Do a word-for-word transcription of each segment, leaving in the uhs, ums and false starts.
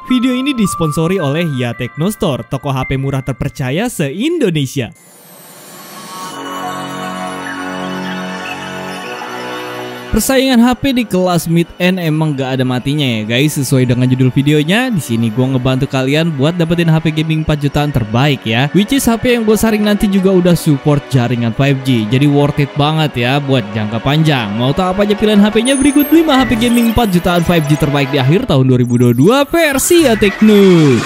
Video ini disponsori oleh Ya Technostore, toko H P murah terpercaya se-Indonesia. Persaingan H P di kelas mid-end emang gak ada matinya ya guys. Sesuai dengan judul videonya, di sini gue ngebantu kalian buat dapetin H P gaming empat jutaan terbaik ya. Which is H P yang gue saring nanti juga udah support jaringan lima G. Jadi worth it banget ya buat jangka panjang. Mau tahu apa aja pilihan H P-nya? Berikut lima H P gaming empat jutaan lima G terbaik di akhir tahun dua ribu dua puluh dua versi Ya Techno.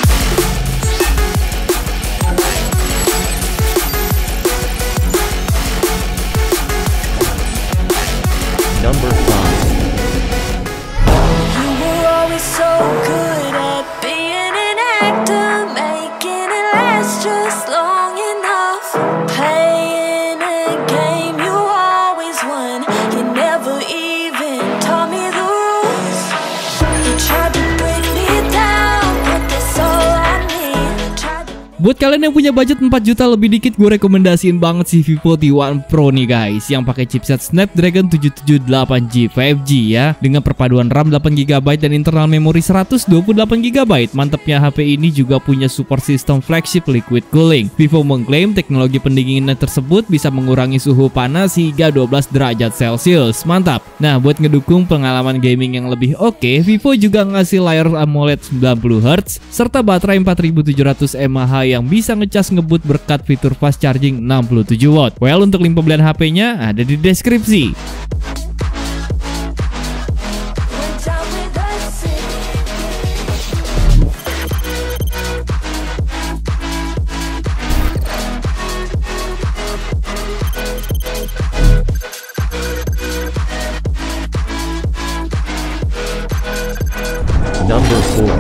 Number five. You were always so good at being an actor, making it last just long enough. Playing a game you always won. You never even taught me the rules. You tried to break me down, but that's all I need. Tried to Buat kalian yang punya budget empat juta lebih dikit, gue rekomendasiin banget si Vivo T satu Pro nih guys, yang pakai chipset Snapdragon tujuh tujuh delapan G lima G ya, dengan perpaduan RAM delapan giga byte dan internal memori seratus dua puluh delapan giga byte. Mantapnya H P ini juga punya support sistem flagship liquid cooling. Vivo mengklaim teknologi pendinginan tersebut bisa mengurangi suhu panas hingga dua belas derajat Celcius. Mantap. Nah, buat ngedukung pengalaman gaming yang lebih oke, Vivo juga ngasih layar AMOLED sembilan puluh hertz serta baterai empat ribu tujuh ratus mAh yang bisa ngecas ngebut berkat fitur fast charging enam puluh tujuh watt. Well, untuk link pembelian H P-nya ada di deskripsi. went down with the city. Number four.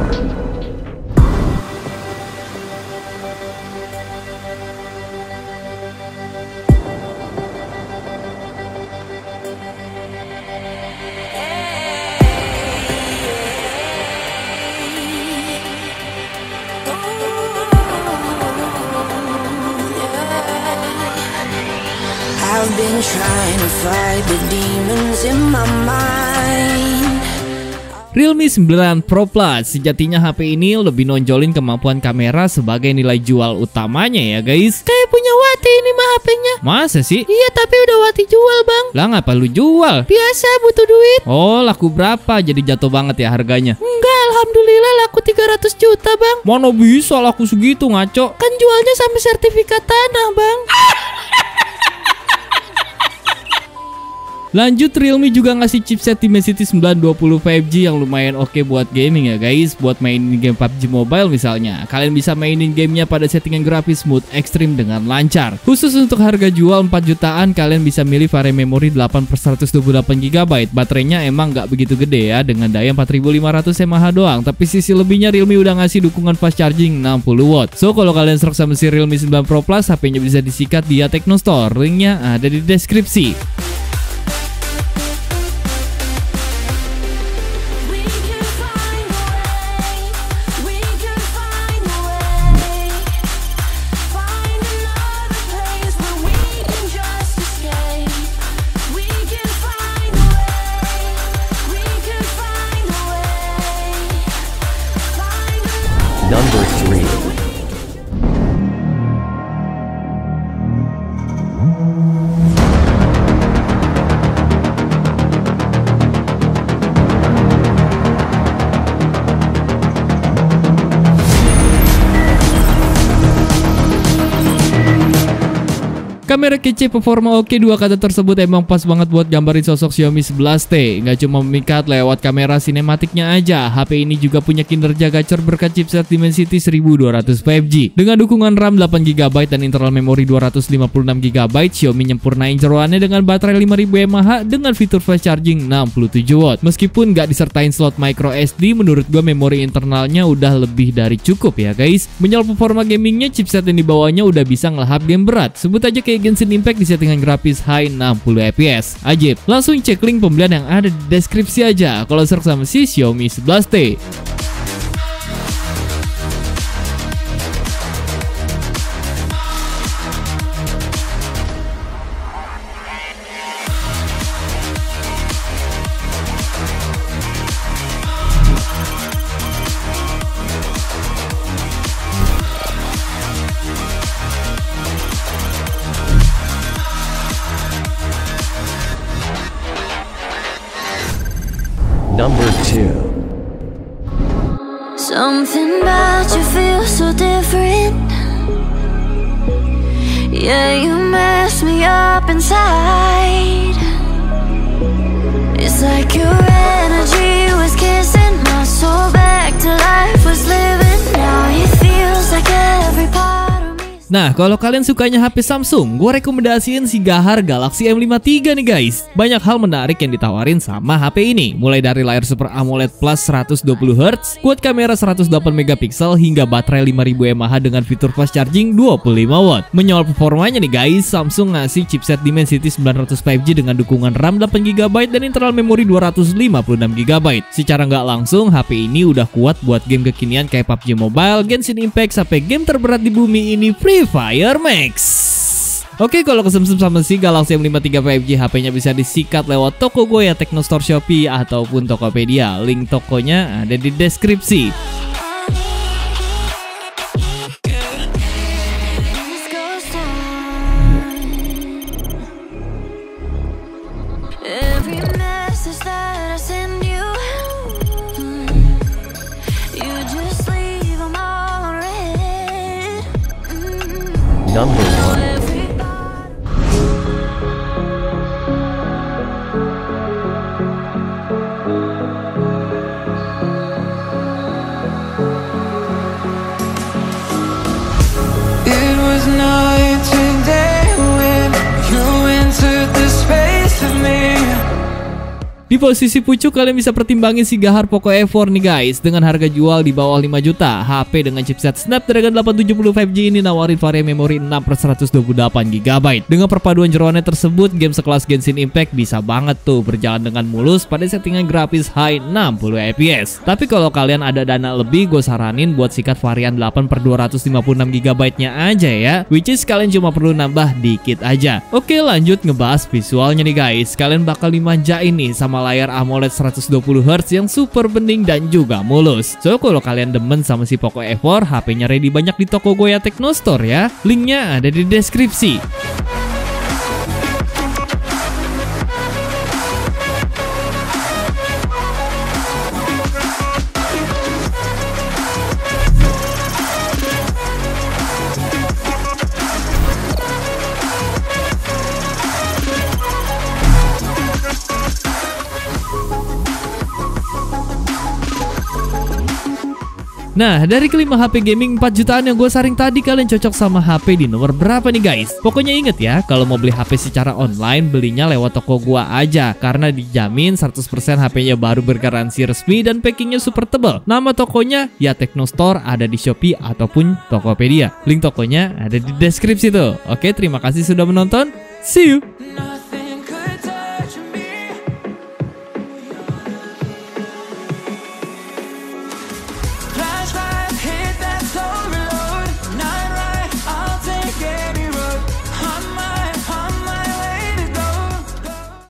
I've been trying to fight the demons in my mind. Realme sembilan Pro Plus, sejatinya H P ini lebih nonjolin kemampuan kamera sebagai nilai jual utamanya ya guys. Kayak punya Wati ini mah H P-nya. Masa sih? Iya, tapi udah Wati jual bang. Lah ngapa lu jual? Biasa butuh duit. Oh, laku berapa? Jadi jatuh banget ya harganya? Enggak, alhamdulillah laku tiga ratus juta bang. Mana bisa laku segitu ngaco? Kan jualnya sampai sertifikat tanah bang. Lanjut, Realme juga ngasih chipset Dimensity sembilan dua nol lima G yang lumayan oke buat gaming ya guys. Buat mainin game P U B G Mobile misalnya, kalian bisa mainin gamenya pada settingan grafis smooth ekstrim dengan lancar. Khusus untuk harga jual empat jutaan, kalian bisa milih varian memori delapan per seratus dua puluh delapan giga byte. Baterainya emang nggak begitu gede ya, dengan daya empat ribu lima ratus mAh doang. Tapi sisi lebihnya Realme udah ngasih dukungan fast charging enam puluh watt. So kalau kalian serok sama si Realme sembilan Pro Plus, H P-nya bisa disikat di Ya Technostore. Linknya ada di deskripsi. We can find a way. We can find a way. Find another place where we can just escape. We can find a way. We can find a way. Find another. Number three. Kamera kece, performa oke, dua kata tersebut emang pas banget buat gambarin sosok Xiaomi sebelas T. Nggak cuma memikat lewat kamera sinematiknya aja, H P ini juga punya kinerja gacor berkat chipset Dimensity seribu dua ratus lima G. Dengan dukungan RAM delapan giga byte dan internal memori dua ratus lima puluh enam giga byte, Xiaomi nyempurnain jeroannya dengan baterai lima ribu mAh dengan fitur fast charging enam puluh tujuh watt. Meskipun nggak disertain slot micro S D, menurut gua memori internalnya udah lebih dari cukup ya guys. Menyoal performa gamingnya, chipset yang dibawanya udah bisa ngelahap game berat. Sebut aja kayak Genshin Impact di settingan grafis high enam puluh F P S. Ajib. Langsung cek link pembelian yang ada di deskripsi aja kalau search sama si Xiaomi sebelas T. Something about you feels so different. Yeah, you mess me up inside. It's like your energy was kissing my soul back to life, was living. Now it feels like every part of me. Nah, kalau kalian sukanya H P Samsung, gue rekomendasiin si Gahar Galaxy M lima puluh tiga nih guys. Banyak hal menarik yang ditawarin sama H P ini, mulai dari layar Super AMOLED Plus seratus dua puluh hertz, kuat kamera seratus delapan megapiksel, hingga baterai lima ribu mAh dengan fitur fast charging dua puluh lima watt. Menyoal performanya nih guys, Samsung ngasih chipset Dimensity sembilan ratus lima G dengan dukungan RAM delapan giga byte dan internal memori dua ratus lima puluh enam giga byte. Secara nggak langsung, H P ini udah kuat buat game kekinian kayak P U B G Mobile, Genshin Impact, sampai game terberat di bumi ini, Free Fire Max. Oke, kalau kesemsem sama si Galaxy M lima puluh tiga lima G, H P-nya bisa disikat lewat toko Goya, Teknostore, Shopee, ataupun Tokopedia. Link tokonya ada di deskripsi. This goes on. Every message that I send you, you just leave them all unread. Mm. Number one. It was night and day when you entered the space of me. Di posisi pucuk kalian bisa pertimbangin si Gahar Poco E empat nih guys. Dengan harga jual di bawah lima juta, H P dengan chipset Snapdragon delapan tujuh nol lima G ini nawarin varian memori enam per seratus dua puluh delapan giga byte. Dengan perpaduan jeroannya tersebut, game sekelas Genshin Impact bisa banget tuh berjalan dengan mulus pada settingan grafis high enam puluh F P S. Tapi kalau kalian ada dana lebih, gue saranin buat sikat varian delapan per dua ratus lima puluh enam giga byte-nya aja ya, which is kalian cuma perlu nambah dikit aja. Oke, lanjut ngebahas visualnya nih guys. Kalian bakal dimanjain nih sama layar AMOLED seratus dua puluh hertz yang super bening dan juga mulus. So, kalau kalian demen sama si Poco E empat, H P-nya ready banyak di toko Goya Teknostore ya. Linknya ada di deskripsi. Nah, dari kelima H P gaming empat jutaan yang gue saring tadi, kalian cocok sama H P di nomor berapa nih guys? Pokoknya inget ya, kalau mau beli H P secara online, belinya lewat toko gua aja, karena dijamin seratus persen H P-nya baru bergaransi resmi dan packingnya super tebal. Nama tokonya ya Teknostore, ada di Shopee ataupun Tokopedia. Link tokonya ada di deskripsi tuh. Oke, terima kasih sudah menonton. See you!